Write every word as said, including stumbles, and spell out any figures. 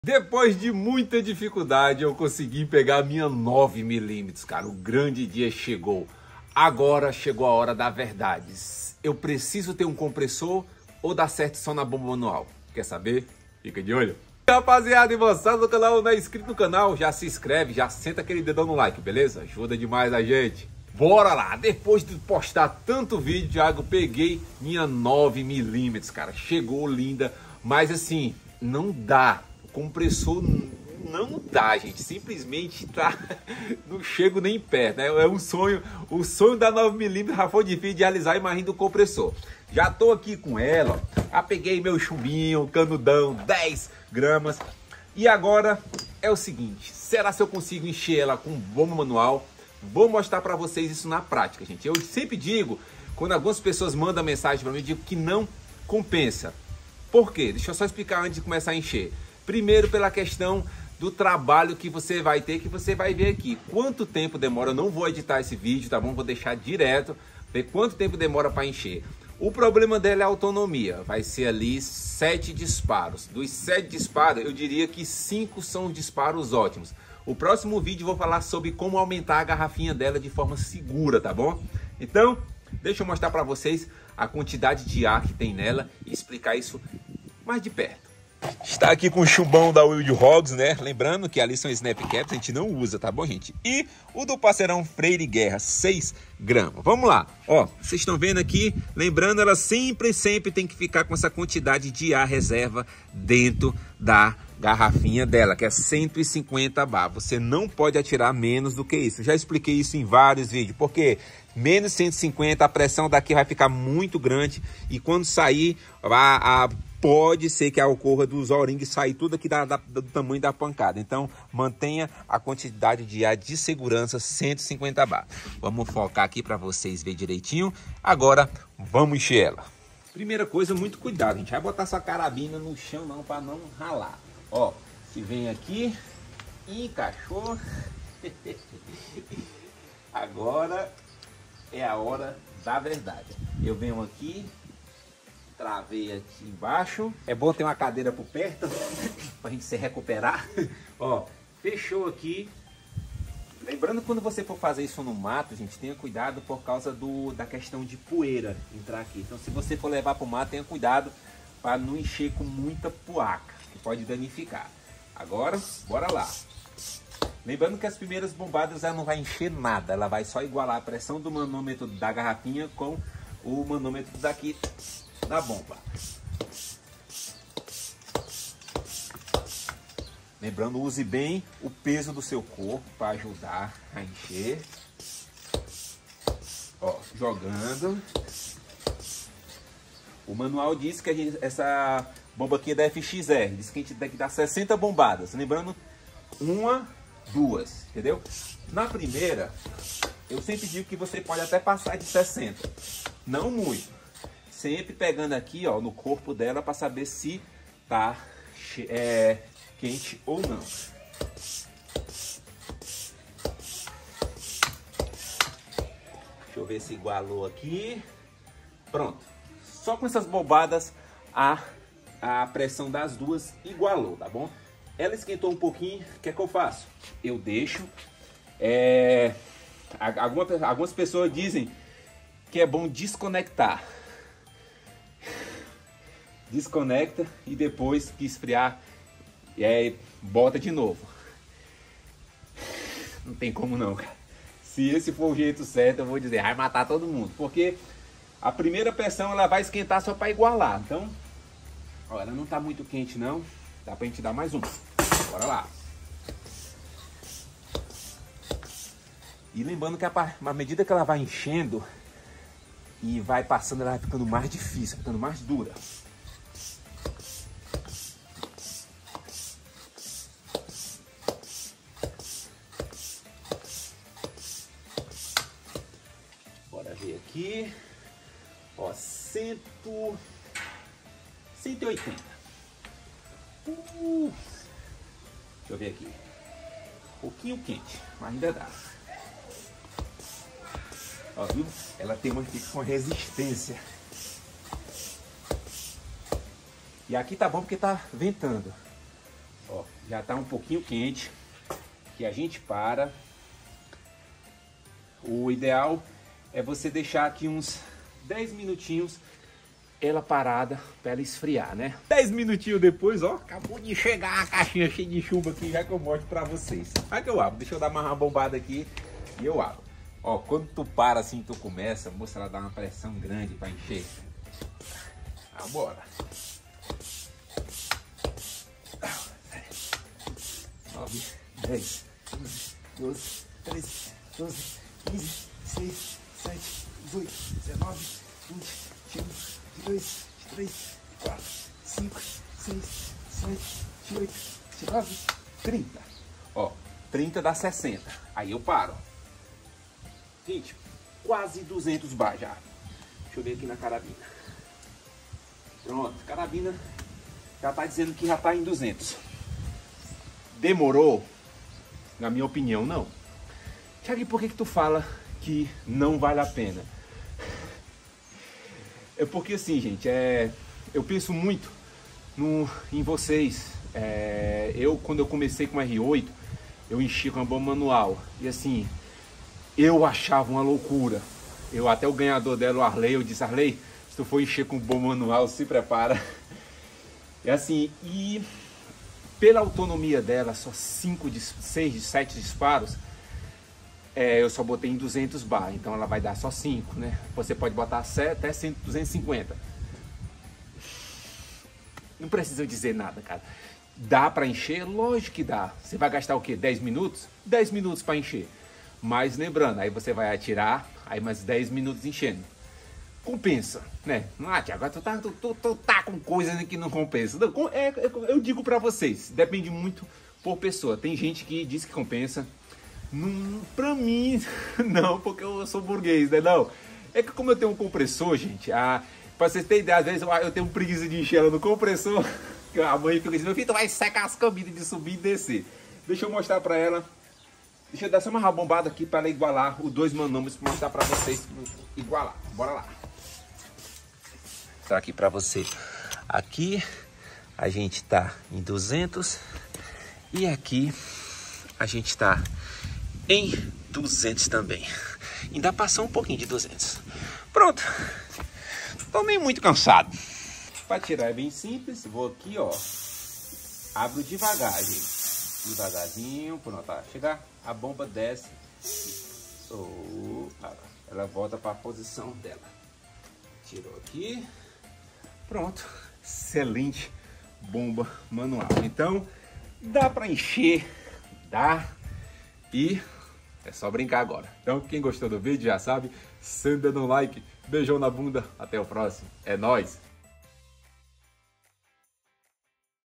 Depois de muita dificuldade, eu consegui pegar a minha nove milímetros, cara. O grande dia chegou. Agora chegou a hora da verdade. Eu preciso ter um compressor ou dar certo só na bomba manual? Quer saber? Fica de olho. Rapaziada, e você no canal, não é inscrito no canal, já se inscreve, já senta aquele dedão no like, beleza? Ajuda demais a gente. Bora lá! Depois de postar tanto vídeo, Thiago, peguei minha nove milímetros, cara. Chegou linda, mas assim, não dá. Compressor não dá, gente, simplesmente tá, não chego nem perto, né? É um sonho, o sonho da nove milímetros já foi difícil de realizar, imagina do compressor. Já tô aqui com ela, já peguei meu chumbinho, canudão, dez gramas, e agora é o seguinte, será se eu consigo encher ela com bomba manual? Vou mostrar para vocês isso na prática, gente. Eu sempre digo, quando algumas pessoas mandam mensagem para mim, eu digo que não compensa. Por quê? Deixa eu só explicar antes de começar a encher. Primeiro, pela questão do trabalho que você vai ter, que você vai ver aqui. Quanto tempo demora? Eu não vou editar esse vídeo, tá bom? Vou deixar direto, ver quanto tempo demora para encher. O problema dela é a autonomia. Vai ser ali sete disparos. Dos sete disparos, eu diria que cinco são os disparos ótimos. O próximo vídeo eu vou falar sobre como aumentar a garrafinha dela de forma segura, tá bom? Então, deixa eu mostrar para vocês a quantidade de ar que tem nela e explicar isso mais de perto. Está aqui com o chumbão da Wild Hogs, né? Lembrando que ali são Snap Caps, a gente não usa, tá bom, gente? E o do parceirão Freire Guerra, seis gramas. Vamos lá, ó, vocês estão vendo aqui, lembrando, ela sempre, sempre tem que ficar com essa quantidade de ar reserva dentro da garrafinha dela, que é cento e cinquenta bar. Você não pode atirar menos do que isso. Eu já expliquei isso em vários vídeos, porque menos cento e cinquenta, a pressão daqui vai ficar muito grande e quando sair, a, a pode ser que ocorra dos O-rings sair tudo aqui da, da, do tamanho da pancada. Então, mantenha a quantidade de ar de segurança cento e cinquenta bar. Vamos focar aqui para vocês verem direitinho. Agora, vamos encher ela. Primeira coisa, muito cuidado, gente. Vai botar sua carabina no chão não, para não ralar. Ó, se vem aqui, encaixou. Agora é a hora da verdade. Eu venho aqui, travei aqui embaixo. É bom ter uma cadeira por perto pra gente se recuperar. Ó, fechou aqui. Lembrando, quando você for fazer isso no mato, gente, tenha cuidado por causa do, da questão de poeira entrar aqui. Então, se você for levar para o mato, tenha cuidado para não encher com muita poaca, que pode danificar. Agora, bora lá. Lembrando que as primeiras bombadas ela não vai encher nada, ela vai só igualar a pressão do manômetro da garrafinha com o manômetro daqui da bomba. Lembrando, use bem o peso do seu corpo para ajudar a encher. Ó, jogando. O manual diz que a gente, essa bomba aqui é da F X R, diz que a gente tem que dar sessenta bombadas. Lembrando, uma, duas, entendeu? Na primeira, eu sempre digo que você pode até passar de sessenta, não muito. Sempre pegando aqui, ó, no corpo dela para saber se tá é, quente ou não. Deixa eu ver se igualou aqui. Pronto. Só com essas bombadas a, a pressão das duas igualou, tá bom? Ela esquentou um pouquinho, o que é que eu faço? Eu deixo. É, algumas, algumas pessoas dizem que é bom desconectar. Desconecta e depois que esfriar, é, bota de novo. Não tem como não, cara. Se esse for o jeito certo, eu vou dizer, vai matar todo mundo. Porque a primeira pressão ela vai esquentar só para igualar. Então, ó, ela não tá muito quente não. Dá pra gente dar mais um. Bora lá. E lembrando que a, à medida que ela vai enchendo e vai passando, ela vai ficando mais difícil, ficando mais dura. Bora ver aqui. Ó, cento... cento e oitenta. Uh, deixa eu ver aqui. Um pouquinho quente, mas ainda dá. Ó, viu? Ela tem uma, uma resistência. E aqui tá bom porque tá ventando. Ó, já tá um pouquinho quente, que a gente para. O ideal é você deixar aqui uns dez minutinhos ela parada para ela esfriar, né? dez minutinhos depois, ó, acabou de chegar a caixinha cheia de chumbo aqui, já que eu mostro para vocês. Vai que eu abro, deixa eu dar mais uma bombada aqui e eu abro. Ó, quando tu para assim, tu começa, a moça ela dá uma pressão grande para encher. Ah, bora. nove, dez, onze, doze, treze, doze, quinze, dezesseis, dezessete, dezoito, dezenove, vinte, vinte e um, vinte e dois, vinte e três, vinte e quatro, vinte e cinco, vinte e seis, vinte e sete, vinte e oito, vinte e nove, trinta. Ó, trinta dá sessenta. Aí eu paro. Gente, quase duzentos bar já. Deixa eu ver aqui na carabina. Pronto, carabina já tá dizendo que já tá em duzentos. Demorou? Na minha opinião, não. Thiago, e por que que tu fala que não vale a pena? É porque assim, gente, é, eu penso muito no, em vocês. É, eu, quando eu comecei com R oito, eu enchi com a bomba manual. E assim, eu achava uma loucura. Eu, até o ganhador dela, o Arley, eu disse, Arley, se tu for encher com bomba manual, se prepara. E assim, e pela autonomia dela, só cinco, seis, sete disparos, é, eu só botei em duzentos bar, então ela vai dar só cinco, né? Você pode botar até duzentos e cinquenta. Não precisa eu dizer nada, cara. Dá para encher? Lógico que dá. Você vai gastar o quê? dez minutos? dez minutos para encher. Mas lembrando, aí você vai atirar, aí mais dez minutos enchendo. Compensa, né? Ah, Thiago, tu tá, tu, tu, tu tá com coisas que não compensa. Não, é, é, eu digo para vocês, depende muito por pessoa. Tem gente que diz que compensa. Não, pra mim, não, porque eu sou burguês, né? Não. É que como eu tenho um compressor, gente, a, pra vocês terem ideia, às vezes eu, eu tenho preguiça de encher ela no compressor. A mãe fica dizendo, meu filho, tu vai secar as camisas de subir e descer. Deixa eu mostrar pra ela. Deixa eu dar só uma bombada aqui para ela igualar os dois manômetros, para mostrar para vocês igualar. Bora lá. Vou mostrar aqui para você. Aqui a gente tá em duzentos e aqui a gente tá em duzentos também. Ainda passou um pouquinho de duzentos. Pronto. Tô nem muito cansado. Para tirar é bem simples. Vou aqui, ó. Abro devagar, gente. Devagarzinho, pronto, tá. Chegar, a bomba desce, oh, ela volta para a posição dela. Tirou aqui, pronto, excelente bomba manual. Então, dá para encher, dá, e é só brincar agora. Então, quem gostou do vídeo já sabe, senda no like, beijão na bunda, até o próximo, é nóis!